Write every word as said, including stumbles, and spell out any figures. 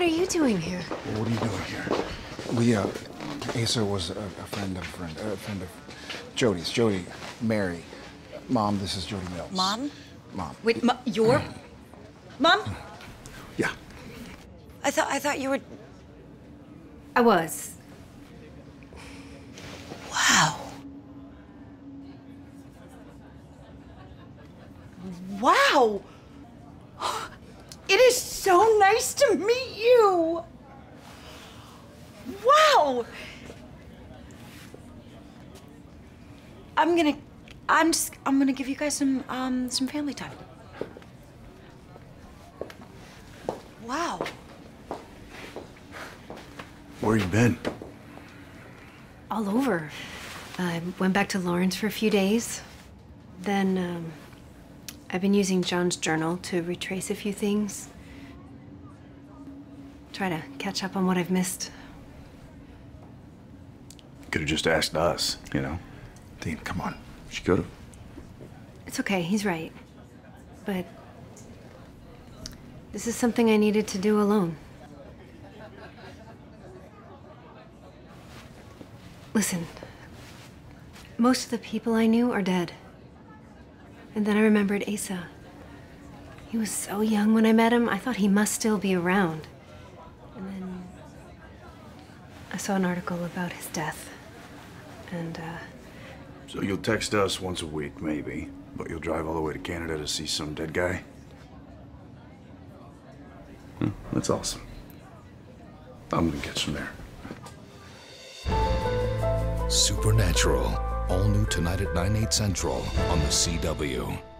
are you doing here? Well, what are you doing here? We, uh, Asa was a, a friend of a friend, a friend of Jody's. Jody, Mary. Mom, this is Jody Mills. Mom? Mom. Wait, ma your... Mom? Yeah. I thought, I thought you were... I was. Wow. Wow! It is so nice to meet you! Wow! I'm gonna... I'm just... I'm gonna give you guys some, um, some family time. Wow. Where you been? All over. I went back to Lawrence for a few days. Then, um, I've been using John's journal to retrace a few things. Try to catch up on what I've missed. Could have just asked us, you know? Dean, come on. She could have. It's okay, he's right. But this is something I needed to do alone. Listen, most of the people I knew are dead. And then I remembered Asa. He was so young when I met him, I thought he must still be around. And then I saw an article about his death. And, uh... So you'll text us once a week, maybe, but you'll drive all the way to Canada to see some dead guy? Hmm, that's awesome. I'm gonna get some there. Supernatural, all new tonight at nine, eight central on the C W.